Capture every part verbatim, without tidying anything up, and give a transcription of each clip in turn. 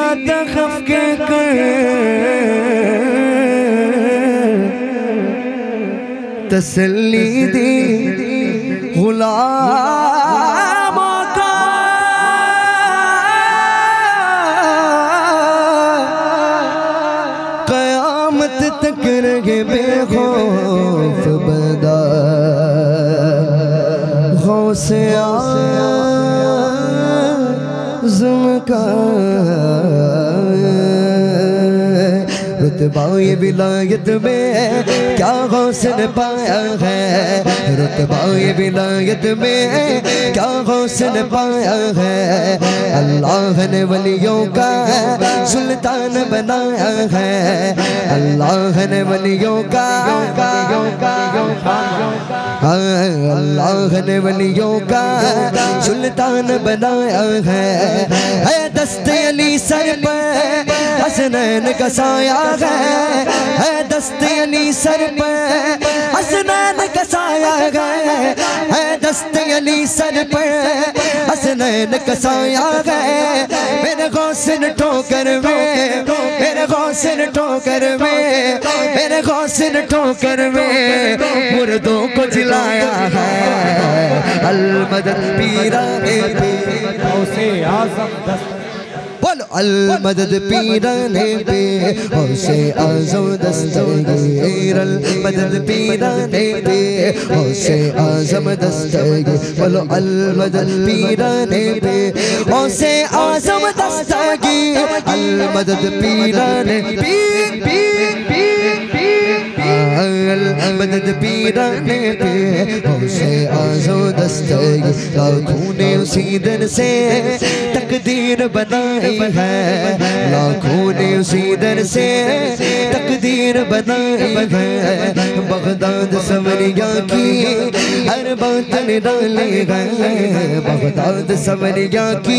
तखफ के कर तसल्ली दी गुलामों का। क़यामत तक रहे बेखौफ बदा गौसे आज़म का। रुतबा ये विलायत में क्या गौस ने पाया है, रुतबा ये विलायत में क्या गौस ने पाया है। अल्लाह ने वलियों का सुल्तान बनाया है, अल्लाह ने वलियों का अल्लाह ने वलियों का सुल्तान बनाया है। है दस्ते अली सर पर हसनैन का साया है, है दस्ते अली सर पर हसनैन का साया है, है दस्ते अली सर पर हसनैन का साया है। मेरे गौसिन ठोकर में, मेरे गौसिन ठोकर में, मेरे गौसिन ठोकर में मुर्दों को जिलाया है। अल मदद पीराने पे गौसे आज़म बोलो, अल मदद पीराने पे गौसे आज़म दस्तगीर, अल मदद पीराने पे गौसे आज़म दस्तगीर। बोलो अल मदद पीराने पे गौसे आज़म दस्तगीर, अल मदद पीराने पीर पीर पीर पीर मदद पीराने पे गौसे आज़म दस्तगीर। लाखों ने उसी दिन से तकदीर बनाई है, लाखों ने उसी दिन से तकदीर बनाई है। बगदाद सवरिया की हर बात निराली है, बगदाद सवरिया की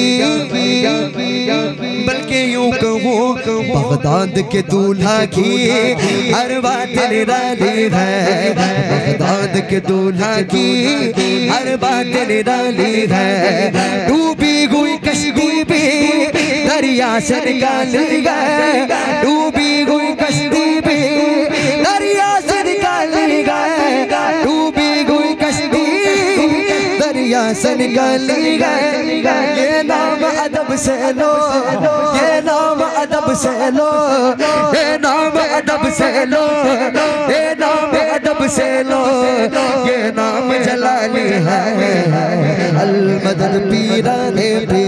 बल्कि यूं कहूँ बगदाद के दूल्हा की हर बात निराली है, बगदाद के दूल्हा की हर बात निराली है। डूबी हुई कश्ती भी दरिया से निकाली गए, डूबी हुई कश्ती भी दरिया से निकाली गए, डूबी हुई कश्ती दरिया से निकाली गए। ये नाम अदब से लो, ये नाम अदब से लो, ये नाम अदब से लो, ये नाम अदब से लो, ये नाम जलाली है। अल मदद पीराने पे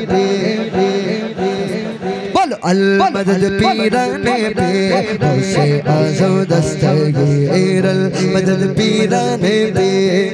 अल मदद पीराने पे गौसे आज़म दस्तगीर, अल मदद पीराने पे।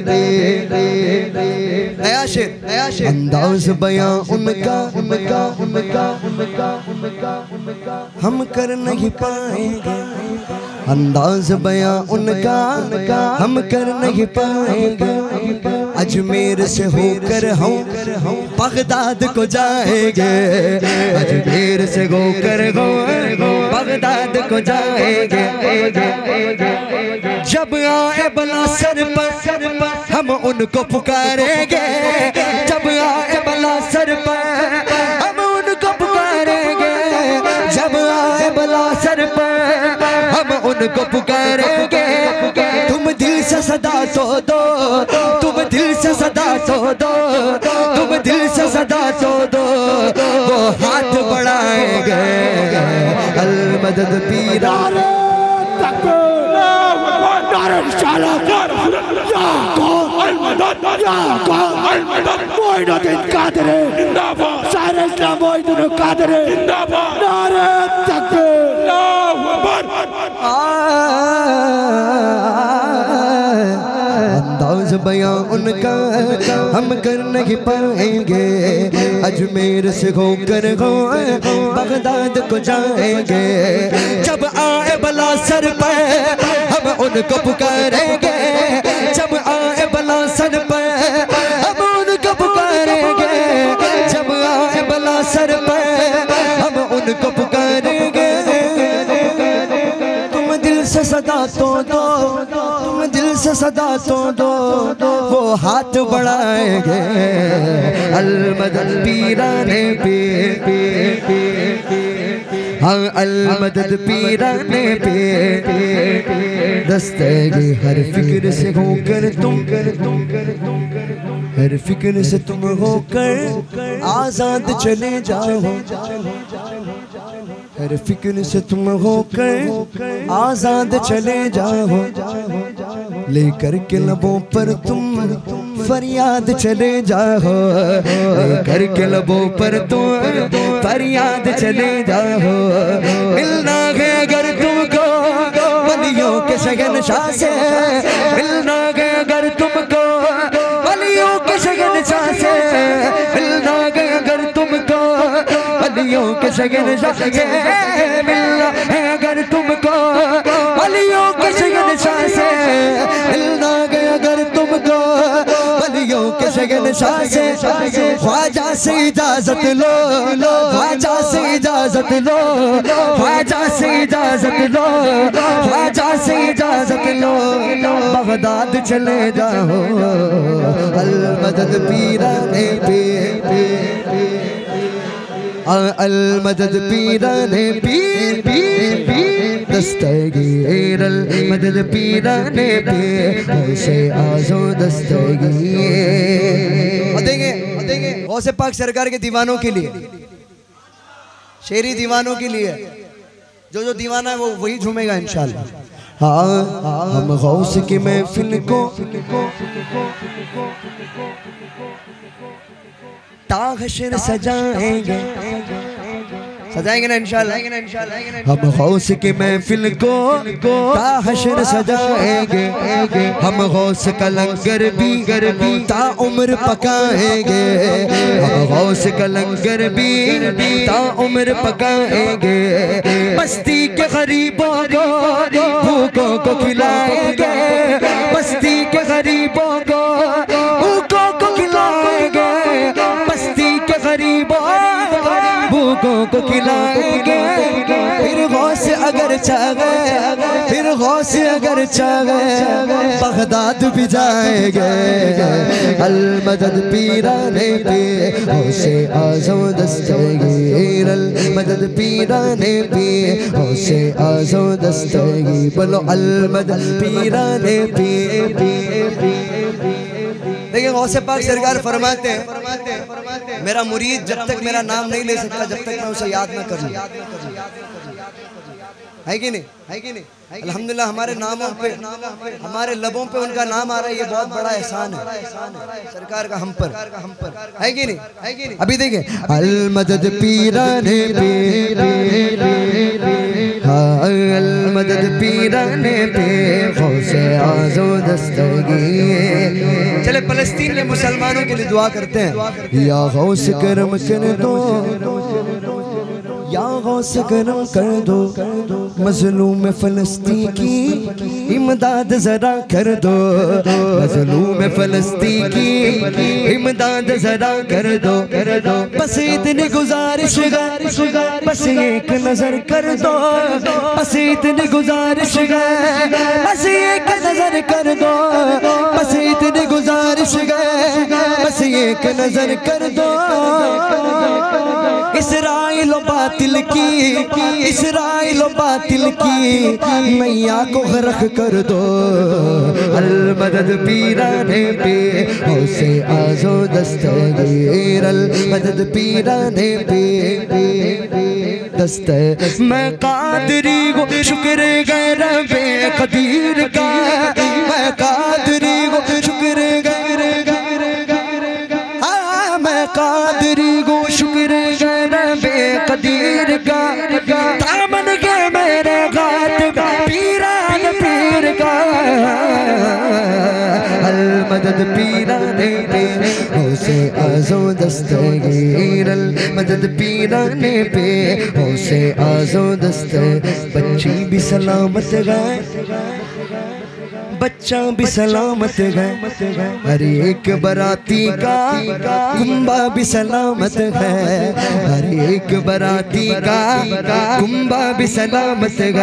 नया शेर, नया शेर। अंदाज़ बयां उनका उनका उनका उनका उनका उनका हम कर नहीं पाएंगे, अंदाज़ बयां उनका हम कर नहीं पाएंगे। अजमेर से होकर हम बगदाद को जाएंगे, अजमेर से होकर बगदाद को जाएंगे। जब आए बला सर पर हम उनको पुकारेंगे, जब आए बला सर पर हम उनको पुकारेंगे, जब आए बला सर पर हम उनको पुकारेंगे। तुम दिल से सदा तो दो, तुम दिल से सदा तो दो, तुम दिल से सदा तो दो, वो हाथ बढ़ाएंगे। अल मदद पीराने मोइनुद्दीन कादरी जिंदाबाद, सारे इस्लाम मोइनुद्दीन कादरी जिंदाबाद, नारे तकबीर, अल्लाहू अकबर। अंदाज़ बयां उनका हम कर नहीं पाएंगे, अजमेर से होकर बगदाद को जाएंगे। जब आए बला सर पर हम उनको पुकारेंगे, जब आए बला सर पर हम उनको पुकारेंगे, जब आए बला सर पर हम उनको पुकारेंगे। तुम दिल से सदा तो दो, तुम दिल से सदा तो दो, वो हाथ बढ़ाएंगे। अल मदद पीराने पे हाँ अल मदद पीराने पे दस्तगी हर फिक्र से होकर तुम हर फिक्र से तुम होकर आजाद चले जाओ हर फिक्र से तुम होकर आजाद चले जाओ लेकर के लबों पर तुम फरियाद चले जाओ लेकर के लबों पर तुम फरियाद चले जाओ मिलना है अगर तुमको वलियों के शहंशाह से मिलना है अगर तुमको वलियों के शहंशाह से मिलना है अगर तुमको वलियों के शहंशाह से मिलना है अगर तुमको वलियों के शहंशाह से मिलना है अगर तुमको वलियों के शहंशाह से ख्वाजा से इजाजत लो ख्वाजा से इजाजत लो ख्वाजा से इजाजत लो ख्वाजा से इजाजत लो बगदाद चले जाओ अल मदद पीराने पे अल मदद पीराने पीर पीर पीर दस्तगीर अल मदद पीराने पे होशे आजो दस्तगीर देंगे देंगे गौसे पाक सरकार के दीवानों के लिए शेरी दीवानों के लिए जो जो दीवाना है वो वही झूमेगा इंशाल्लाह। हाँ हम गौस की महफिल को ताहशर सजाएंगे सजाएंगे ना इंशाल्लाह हम गौस की महफिल को ताहशर सजाएंगे हम गौस का लंगर भी भी ता उम्र पकाएंगे हम गौस का लंगर भी ता उम्र पकाएंगे बस्ती के गरीबों को भूखों को खिलाएंगे बस्ती के गरीबों को भूखों को खिलाएंगे बस्ती के गरीबों भूखों को खिलाएंगे फिर गौस अगर चाहे फिर गौस अगर चाहे बगदाद भी जाएंगे अल मदद पीराने पे होशे आजो दस्तगीर अल मदद पीराने पे होशे आजो दस्तगीर बोलो अल मदद पीराने पे देखिए गौसे पाक सरकार फरमाते हैं मेरा मुरीद जब तक मेरा नाम नहीं ले सकता जब तक मैं उसे याद न कर लूं है कि नहीं है कि नहीं अल्हम्दुलिल्लाह हमारे नामों पे हमारे लबों पे उनका नाम आ रहा है ये बहुत बड़ा एहसान है सरकार का हम पर है कि नहीं है कि नहीं अभी देखिए अल मदद पीराने पे अल मदद पीराने पे गौसे आजो दस्तगीर चले फलस्तीन में मुसलमानों के लिए दुआ करते हैं या गौस करम कर दो या गौस करम कर दो मजलूम फलस्तीन की इमदाद जरा कर दो मजलूम फलस्तीन की इमदाद जरा कर दो बस इतनी गुजारिश है बस एक नजर कर दो बस इतनी गुजारिश है बस एक नजर कर दो बस इतनी गुजारिश है बस एक नजर कर दो इसराइल बातिल की इसराइल बातिल की मैया को गरक कर दो अल मदद पीराने पे होशे आजो दस्तगीर अल मदद पीराने पे दस्त मैं कादरी को शुक्र गैर बे कदीर का मैं कादरी को शुक्र गैर हाँ मैं कादरी को शुक्र गैर बे कदीर का दामन के मेरे गात पीरान पीर का अल मदद पीराने पे होशे आजो दस्तगीर अल मदद पीराने पे होशे आजो दस्त बच्ची भी सलामत गए बच्चा भी सलामत है हर एक बराती का कुंबा भी सलामत है हर एक बराती का कुंबा भी सलामत है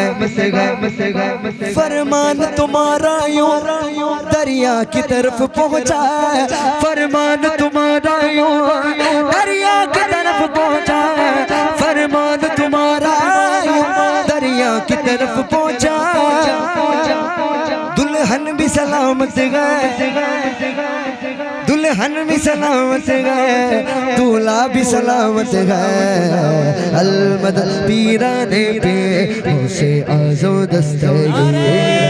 फरमान तुम्हारा यूं दरिया की तरफ पहुंचा फरमान तुम्हारा यूं दरिया की तरफ पहुंचा फरमान तुम्हारा तरफ पहुंचा, दुल्हन भी सलामत गए, दुल्हन भी सलामत गए, दूल्हा भी सलामत गए। अलमदद पीराने पे से आजो दस्तगीर,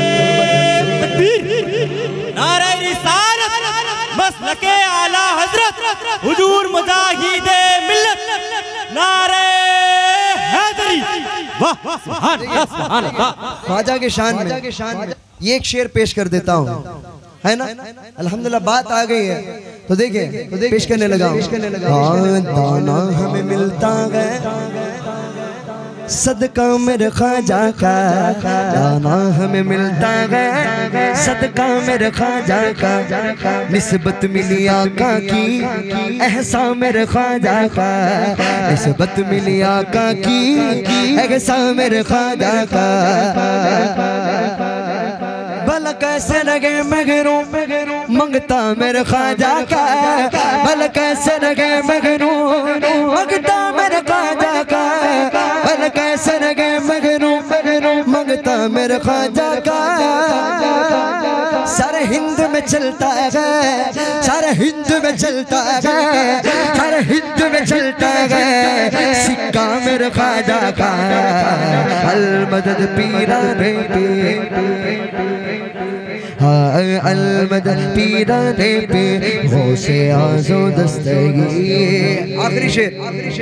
नारे रिसालत मसलके आला हजरत हुजूर मुजाहिदे मिल्लत, नारे हैदरी। वाह सुभान अल्लाह सुभान अल्लाह। ख्वाजा के शान में ये एक शेर पेश कर देता हूँ, है ना। अल्हम्दुलिल्लाह बात आ गई है तो देखिए तो पेश करने लगा। हाँ दाना हमें मिलता है सदका मेरे ख्वाजा का, दाना हमें मिलता है सदका मेरे ख्वाजा का, निस्बत मिली आका की एहसा मेरे ख्वाजा का, निस्बत मिली आका की एहसा मेरे ख्वाजा का। भला कैसे लगे मगरू मंगता मेरे ख्वाजा का, भला कैसे लगे मगरू मंगता मेरे ख्वाजा का, भला कैसे लगे मगरू मंगता मेरे ख्वाजा का। सारे हिंद में चलता है, सारे हिंद में चलता है, सारे हिंद में चलता है सिक्का मेरे ख्वाजा का। अलमदद पीराने पे, हाँ अलमदद पीराने पे हो से आजो दस्तगीर। आखिरी शेर।